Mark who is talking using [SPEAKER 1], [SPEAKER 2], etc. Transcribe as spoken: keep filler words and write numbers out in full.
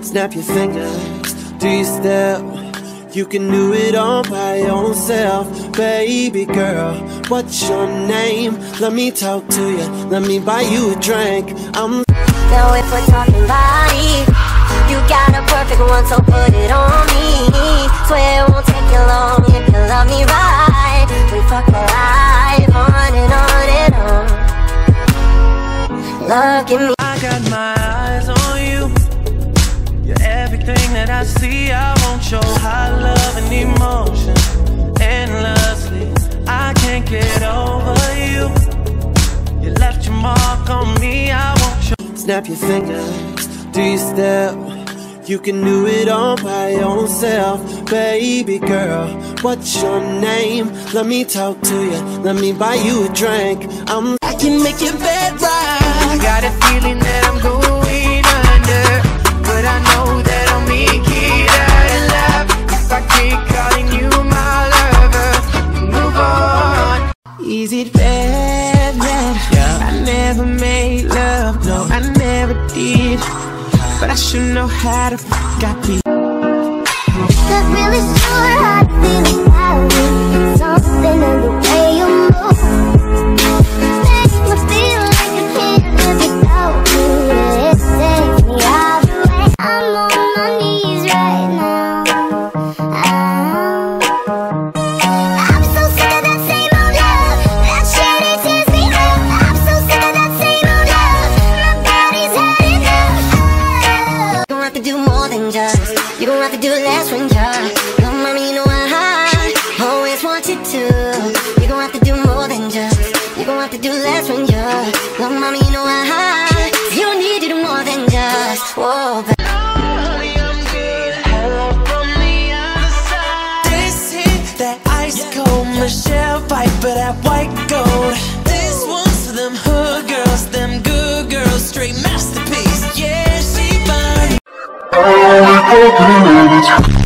[SPEAKER 1] Snap your fingers, do your step. You can do it all by yourself. Baby girl, what's your name? Let me talk to you, let me buy you a drink. I'm
[SPEAKER 2] Now if we're talking body, you got a perfect one, so put it on me. Swear it won't take you long if you love me right. We fuck the life on and on and on. Look at me,
[SPEAKER 3] I got my eyes on you. You're everything that I see. I want your high love and emotion endlessly. I can't get over you. You left your mark on me. I want your
[SPEAKER 1] Snap your fingers, do your step. You can do it all by yourself. Baby girl, what's your name? Let me talk to you, let me buy you a drink. I'm
[SPEAKER 3] I can make your bed right. I got a feeling that I'm going under, but I know that I'll make it out alive if I keep calling you my lover. Move on. Is it bad that yeah. I never made love? No, I never did, but I should know how to f*** I be.
[SPEAKER 2] not really sure how to feel about it. Something in the way you move makes me feel like I can't live without you. It takes me all the way. I'm on my knees right now. I'm, I'm so sick of that same old love. That shit, it tears me up. I'm so sick of that same old love. My body's had enough. You don't have to do more than just. You don't have to do less when you're. No, mommy, you know I always want you to. You don't have to do more than just. You don't have to do less when you're. No, mommy, you know I you don't need to do more than just. Whoa, but
[SPEAKER 3] that ice cold Michelle Piper, that white gold. This one's for them hood girls, them good girls, straight masterpiece. Yeah, she fine.